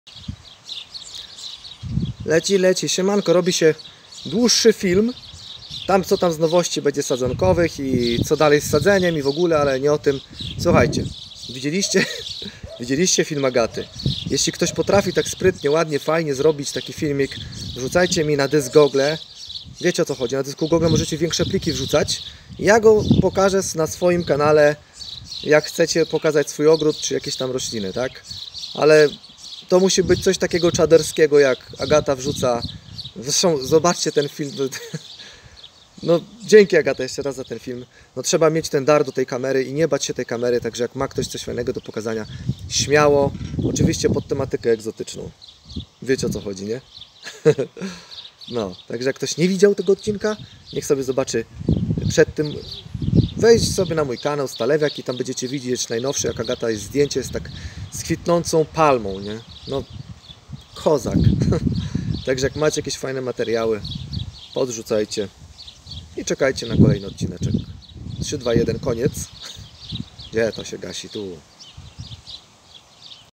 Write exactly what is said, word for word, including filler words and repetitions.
Leci, leci, siemanko, robi się dłuższy film. Tam co tam z nowości będzie sadzonkowych i co dalej z sadzeniem i w ogóle, ale nie o tym. Słuchajcie, widzieliście, widzieliście film Agaty. Jeśli ktoś potrafi tak sprytnie, ładnie, fajnie zrobić taki filmik, wrzucajcie mi na dysk Google. Wiecie o co chodzi, na dysku Google możecie większe pliki wrzucać. Ja go pokażę na swoim kanale, jak chcecie pokazać swój ogród czy jakieś tam rośliny, tak? Ale to musi być coś takiego czaderskiego, jak Agata wrzuca. Zresztą zobaczcie ten film. No dzięki Agata jeszcze raz za ten film. No trzeba mieć ten dar do tej kamery i nie bać się tej kamery, także jak ma ktoś coś fajnego do pokazania, śmiało. Oczywiście pod tematykę egzotyczną. Wiecie o co chodzi, nie? No, także jak ktoś nie widział tego odcinka, niech sobie zobaczy przed tym. Wejdź sobie na mój kanał Stalewiak i tam będziecie widzieć najnowsze, jak Agata jest zdjęcie z tak z kwitnącą palmą, nie? No, kozak. Także jak macie jakieś fajne materiały, podrzucajcie i czekajcie na kolejny odcineczek. trzy, dwa, jeden, koniec. Gdzie to się gasi? Tu.